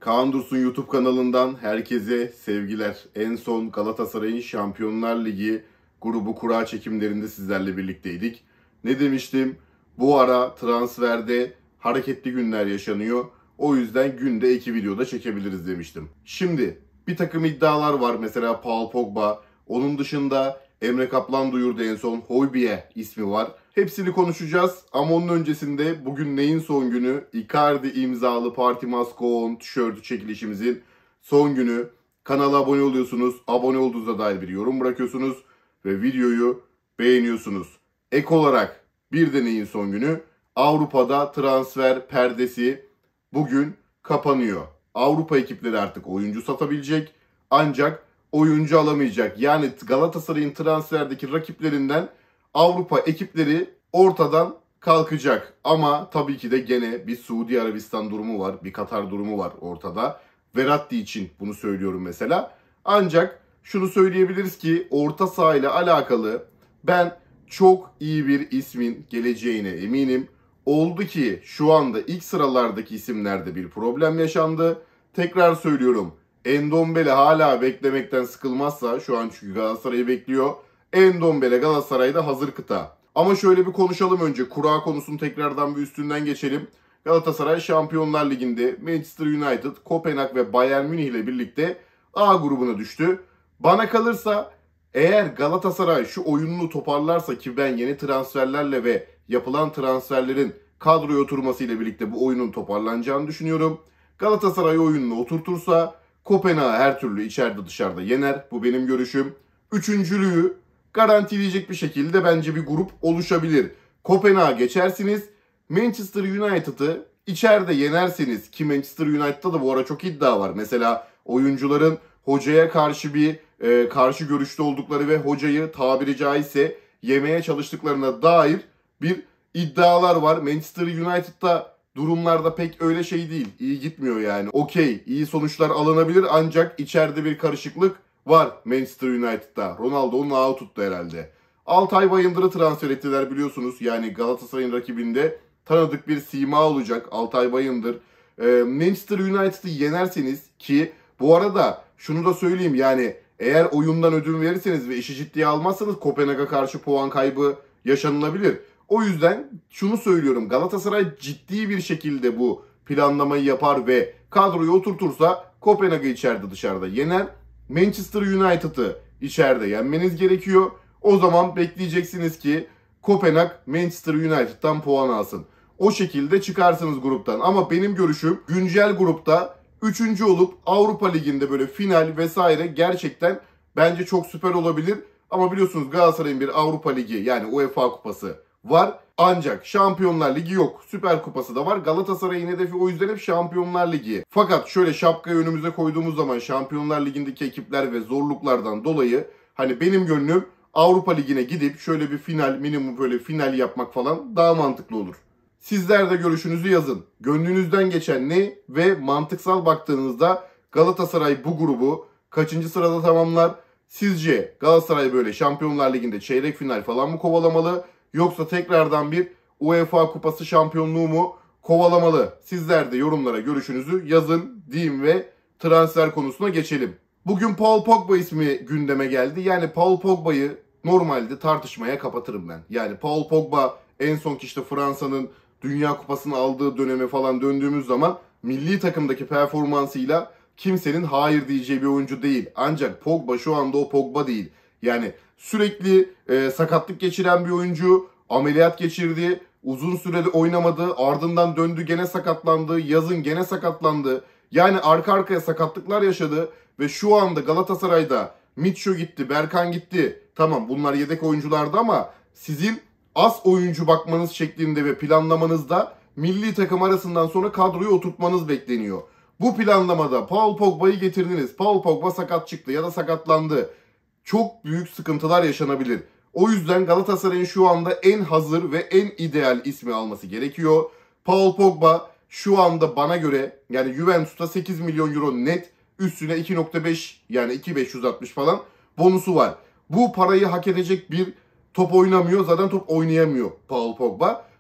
Kaan Dursun YouTube kanalından herkese sevgiler. En son Galatasaray'ın Şampiyonlar Ligi grubu kura çekimlerinde sizlerle birlikteydik. Ne demiştim? Bu ara transferde hareketli günler yaşanıyor. O yüzden günde 2 videoda çekebiliriz demiştim. Şimdi bir takım iddialar var. Mesela Paul Pogba. Onun dışında Emre Kaplan duyurdu en son. Højbjerg ismi var. Hepsini konuşacağız ama onun öncesinde bugün neyin son günü? Icardi imzalı Party Must Go On tişörtü çekilişimizin son günü. Kanala abone oluyorsunuz. Abone olduğunuzda dair bir yorum bırakıyorsunuz ve videoyu beğeniyorsunuz. Ek olarak bir de neyin son günü? Avrupa'da transfer perdesi bugün kapanıyor. Avrupa ekipleri artık oyuncu satabilecek ancak oyuncu alamayacak. Yani Galatasaray'ın transferdeki rakiplerinden Avrupa ekipleri ortadan kalkacak. Ama tabii ki de gene bir Suudi Arabistan durumu var, bir Katar durumu var ortada. Verratti için bunu söylüyorum mesela. Ancak şunu söyleyebiliriz ki orta saha ile alakalı ben çok iyi bir ismin geleceğine eminim. Oldu ki şu anda ilk sıralardaki isimlerde bir problem yaşandı. Tekrar söylüyorum. Endombele hala beklemekten sıkılmazsa, şu an çünkü Galatasaray'ı bekliyor. Endombele Galatasaray'da hazır kıta. Ama şöyle bir konuşalım önce. Kura konusunu tekrardan bir üstünden geçelim. Galatasaray Şampiyonlar Ligi'nde Manchester United, Kopenhag ve Bayern Münih ile birlikte A grubuna düştü. Bana kalırsa eğer Galatasaray şu oyununu toparlarsa, ki ben yeni transferlerle ve yapılan transferlerin kadroya oturmasıyla birlikte bu oyunun toparlanacağını düşünüyorum. Galatasaray oyununu oturtursa Kopenhag'ı her türlü içeride dışarıda yener. Bu benim görüşüm. Üçüncülüğü garantileyecek bir şekilde bence bir grup oluşabilir. Kopenhag'a geçersiniz. Manchester United'ı içeride yenerseniz, ki Manchester United'da da bu ara çok iddia var. Mesela oyuncuların hocaya karşı bir karşı görüşte oldukları ve hocayı tabiri caizse yemeye çalıştıklarına dair bir iddialar var. Manchester United'da durumlarda pek öyle şey değil. İyi gitmiyor yani. Okey, iyi sonuçlar alınabilir ancak içeride bir karışıklık var Manchester United'da. Ronaldo'nun ağı tuttu herhalde. Altay Bayındır'ı transfer ettiler biliyorsunuz. Yani Galatasaray'ın rakibinde tanıdık bir sima olacak Altay Bayındır. Manchester United'ı yenerseniz, ki bu arada şunu da söyleyeyim, yani eğer oyundan ödün verirseniz ve işi ciddiye almazsanız Kopenhag'a karşı puan kaybı yaşanılabilir. O yüzden şunu söylüyorum, Galatasaray ciddi bir şekilde bu planlamayı yapar ve kadroyu oturtursa Kopenhag'ı içeride dışarıda yener. Manchester United'ı içeride yenmeniz gerekiyor. O zaman bekleyeceksiniz ki Kopenhag Manchester United'dan puan alsın. O şekilde çıkarsınız gruptan. Ama benim görüşüm güncel grupta 3. olup Avrupa Ligi'nde böyle final vesaire gerçekten bence çok süper olabilir. Ama biliyorsunuz Galatasaray'ın bir Avrupa Ligi, yani UEFA Kupası var. Ancak Şampiyonlar Ligi yok. Süper Kupası da var. Galatasaray'ın hedefi o yüzden hep Şampiyonlar Ligi. Fakat şöyle şapkayı önümüze koyduğumuz zaman Şampiyonlar Ligi'ndeki ekipler ve zorluklardan dolayı hani benim gönlüm Avrupa Ligi'ne gidip şöyle bir final, minimum böyle final yapmak falan daha mantıklı olur. Sizler de görüşünüzü yazın. Gönlünüzden geçen ne ve mantıksal baktığınızda Galatasaray bu grubu kaçıncı sırada tamamlar? Sizce Galatasaray böyle Şampiyonlar Ligi'nde çeyrek final falan mı kovalamalı? Yoksa tekrardan bir UEFA Kupası şampiyonluğu mu kovalamalı? Sizler de yorumlara görüşünüzü yazın diyeyim ve transfer konusuna geçelim. Bugün Paul Pogba ismi gündeme geldi. Yani Paul Pogba'yı normalde tartışmaya kapatırım ben. Yani Paul Pogba en son işte Fransa'nın Dünya Kupası'nı aldığı döneme falan döndüğümüz zaman milli takımdaki performansıyla kimsenin hayır diyeceği bir oyuncu değil. Ancak Pogba şu anda o Pogba değil. Yani sürekli sakatlık geçiren bir oyuncu, ameliyat geçirdi, uzun sürede oynamadı, ardından döndü gene sakatlandı, yazın gene sakatlandı. Yani arka arkaya sakatlıklar yaşadı ve şu anda Galatasaray'da Mitcho gitti, Berkan gitti. Tamam, bunlar yedek oyunculardı ama sizin az oyuncu bakmanız şeklinde ve planlamanızda milli takım arasından sonra kadroyu oturtmanız bekleniyor. Bu planlamada Paul Pogba'yı getirdiniz. Paul Pogba sakat çıktı ya da sakatlandı. Çok büyük sıkıntılar yaşanabilir. O yüzden Galatasaray'ın şu anda en hazır ve en ideal ismi alması gerekiyor. Paul Pogba şu anda bana göre, yani Juventus'ta 8 milyon euro net, üstüne 2.5 yani 2.560 falan bonusu var. Bu parayı hak edecek bir top oynamıyor. Zaten top oynayamıyor Paul Pogba.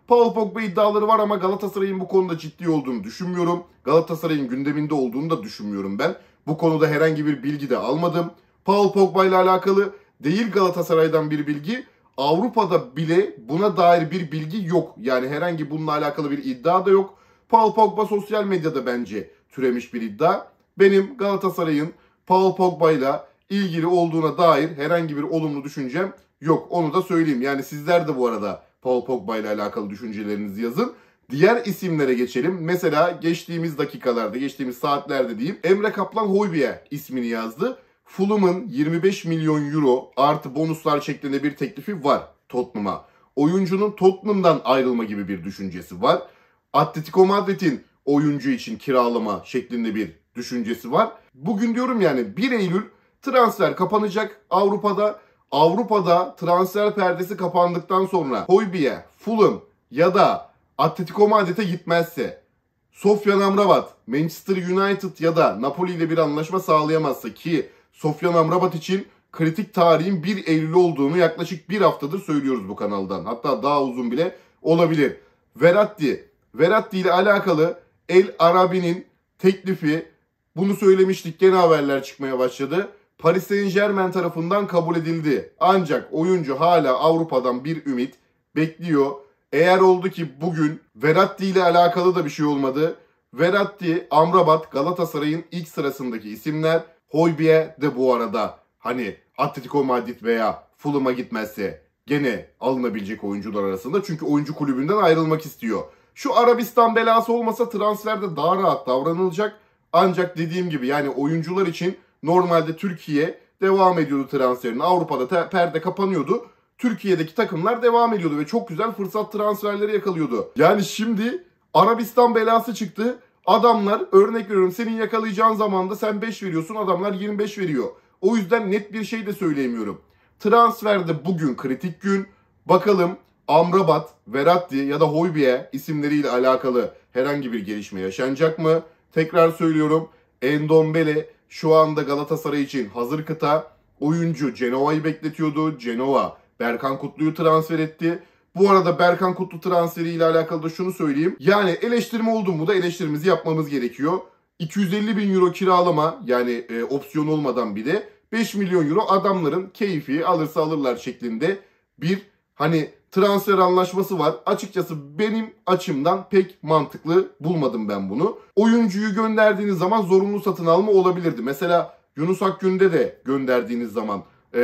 Paul Pogba iddiaları var ama Galatasaray'ın bu konuda ciddi olduğunu düşünmüyorum. Galatasaray'ın gündeminde olduğunu da düşünmüyorum ben. Bu konuda herhangi bir bilgi de almadım. Paul Pogba ile alakalı değil Galatasaray'dan bir bilgi, Avrupa'da bile buna dair bir bilgi yok. Yani herhangi bununla alakalı bir iddia da yok. Paul Pogba sosyal medyada bence türemiş bir iddia. Benim Galatasaray'ın Paul Pogba ile ilgili olduğuna dair herhangi bir olumlu düşüncem yok. Onu da söyleyeyim. Yani sizler de bu arada Paul Pogba ile alakalı düşüncelerinizi yazın. Diğer isimlere geçelim. Mesela geçtiğimiz dakikalarda, geçtiğimiz saatlerde diyeyim, Emre Kaplan Højbjerg ismini yazdı. Fulham'ın 25 milyon euro artı bonuslar şeklinde bir teklifi var Tottenham'a. Oyuncunun Tottenham'dan ayrılma gibi bir düşüncesi var. Atletico Madrid'in oyuncu için kiralama şeklinde bir düşüncesi var. Bugün diyorum yani 1 Eylül transfer kapanacak Avrupa'da. Avrupa'da transfer perdesi kapandıktan sonra Højbjerg, Fulham ya da Atletico Madrid'e gitmezse, Sofyan Amrabat, Manchester United ya da Napoli ile bir anlaşma sağlayamazsa, ki Sofyan Amrabat için kritik tarihin 1 Eylül olduğunu yaklaşık bir haftadır söylüyoruz bu kanaldan. Hatta daha uzun bile olabilir. Verratti ile alakalı El Arabi'nin teklifi, bunu söylemiştik, gene haberler çıkmaya başladı. Paris Saint-Germain tarafından kabul edildi. Ancak oyuncu hala Avrupa'dan bir ümit bekliyor. Eğer oldu ki bugün Verratti ile alakalı da bir şey olmadı. Verratti, Amrabat Galatasaray'ın ilk sırasındaki isimler. Højbjerg de bu arada hani Atletico Madrid veya Fulham'a gitmezse gene alınabilecek oyuncular arasında. Çünkü oyuncu kulübünden ayrılmak istiyor. Şu Arabistan belası olmasa transferde daha rahat davranılacak. Ancak dediğim gibi yani oyuncular için normalde Türkiye devam ediyordu transferine. Avrupa'da perde kapanıyordu. Türkiye'deki takımlar devam ediyordu ve çok güzel fırsat transferleri yakalıyordu. Yani şimdi Arabistan belası çıktı. Adamlar, örnek veriyorum, senin yakalayacağın zamanda sen 5 veriyorsun, adamlar 25 veriyor. O yüzden net bir şey de söyleyemiyorum. Transferde bugün kritik gün. Bakalım Amrabat, Verratti ya da Højbjerg isimleriyle alakalı herhangi bir gelişme yaşanacak mı? Tekrar söylüyorum, Ndombele şu anda Galatasaray için hazır kıta. Oyuncu Cenova'yı bekletiyordu. Cenova Berkan Kutlu'yu transfer etti. Bu arada Berkan Kutlu transferiyle alakalı da şunu söyleyeyim. Yani eleştirme oldu mu da eleştirimizi yapmamız gerekiyor. 250 bin euro kiralama, yani opsiyon olmadan bir de 5 milyon euro adamların keyfi, alırsa alırlar şeklinde bir hani transfer anlaşması var. Açıkçası benim açımdan pek mantıklı bulmadım ben bunu. Oyuncuyu gönderdiğiniz zaman zorunlu satın alma olabilirdi. Mesela Yunus Akgün'de de gönderdiğiniz zaman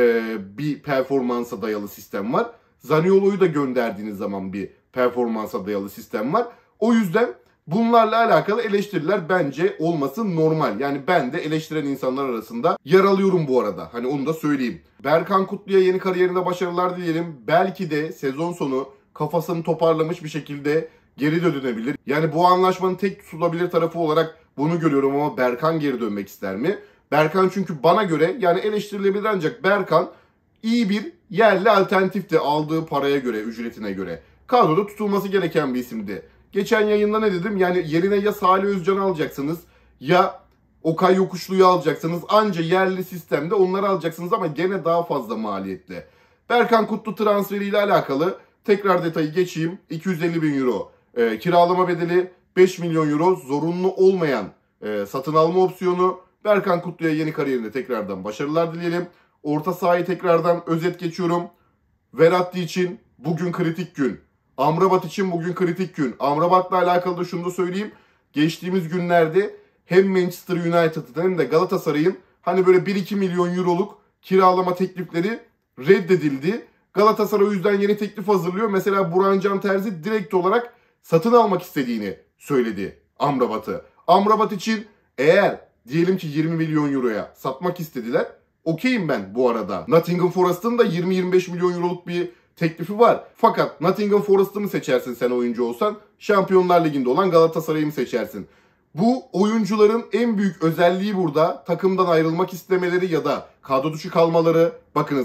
bir performansa dayalı sistem var. Zaniolo'yu da gönderdiğiniz zaman bir performansa dayalı sistem var. O yüzden bunlarla alakalı eleştiriler bence olması normal. Yani ben de eleştiren insanlar arasında yer alıyorum bu arada. Hani onu da söyleyeyim. Berkan Kutlu'ya yeni kariyerinde başarılar dileyelim. Belki de sezon sonu kafasını toparlamış bir şekilde geri dönebilir. Yani bu anlaşmanın tek tutulabilir tarafı olarak bunu görüyorum ama Berkan geri dönmek ister mi? Berkan çünkü bana göre yani eleştirilebilir, ancak Berkan iyi bir yerli alternatifti aldığı paraya göre, ücretine göre. Kadroda tutulması gereken bir isimdi. Geçen yayında ne dedim? Yani yerine ya Salih Özcan'ı alacaksınız ya Okay Yokuşlu'yu alacaksınız. Anca yerli sistemde onları alacaksınız ama gene daha fazla maliyetli. Berkan Kutlu transferiyle alakalı tekrar detayı geçeyim. 250 bin euro kiralama bedeli, 5 milyon euro zorunlu olmayan satın alma opsiyonu. Berkan Kutlu'ya yeni kariyerinde tekrardan başarılar dileyelim. Orta sahayı tekrardan özet geçiyorum. Verratti için bugün kritik gün. Amrabat için bugün kritik gün. Amrabat'la alakalı da şunu da söyleyeyim. Geçtiğimiz günlerde hem Manchester United'ın hem de Galatasaray'ın hani böyle 1-2 milyon euroluk kiralama teklifleri reddedildi. Galatasaray o yüzden yeni teklif hazırlıyor. Mesela Burhan Can Terzi direkt olarak satın almak istediğini söyledi Amrabat'ı. Amrabat için eğer diyelim ki 20 milyon euroya satmak istediler, okeyim ben bu arada. Nottingham Forest'ın da 20-25 milyon euroluk bir teklifi var. Fakat Nottingham Forest'ı mı seçersin sen oyuncu olsan? Şampiyonlar Ligi'nde olan Galatasaray'ı mı seçersin? Bu oyuncuların en büyük özelliği burada takımdan ayrılmak istemeleri ya da kadro dışı kalmaları. Bakınız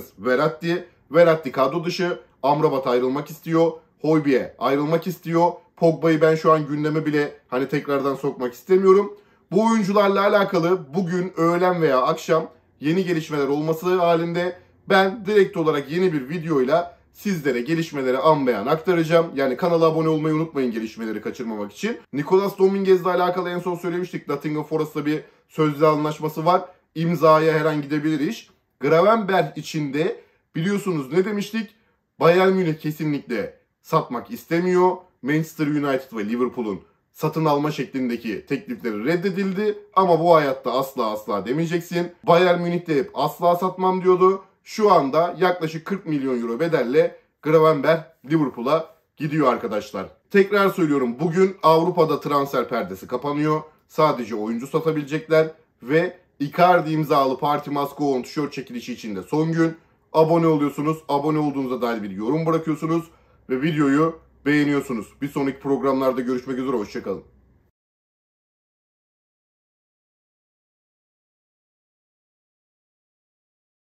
Verratti kadro dışı, Amrabat ayrılmak istiyor, Højbjerg ayrılmak istiyor. Pogba'yı ben şu an gündeme bile hani tekrardan sokmak istemiyorum. Bu oyuncularla alakalı bugün öğlen veya akşam yeni gelişmeler olması halinde ben direkt olarak yeni bir videoyla sizlere gelişmeleri an beyan aktaracağım. Yani kanala abone olmayı unutmayın gelişmeleri kaçırmamak için. Nicolas Dominguez'le alakalı en son söylemiştik. Nottingham Forest'la bir sözlü anlaşması var. İmzaya her an gidebilir iş. Gravenberch için de biliyorsunuz ne demiştik? Bayern Münih kesinlikle satmak istemiyor. Manchester United ve Liverpool'un satın alma şeklindeki teklifleri reddedildi. Ama bu hayatta asla demeyeceksin. Bayern Münih de hep asla satmam diyordu. Şu anda yaklaşık 40 milyon euro bedelle Gravenberch Liverpool'a gidiyor arkadaşlar. Tekrar söylüyorum, bugün Avrupa'da transfer perdesi kapanıyor. Sadece oyuncu satabilecekler ve Icardi imzalı Party Must Go On tişört çekilişi için de son gün. Abone oluyorsunuz. Abone olduğunuzda dair bir yorum bırakıyorsunuz ve videoyu beğeniyorsunuz. Bir sonraki programlarda görüşmek üzere. Hoşçakalın.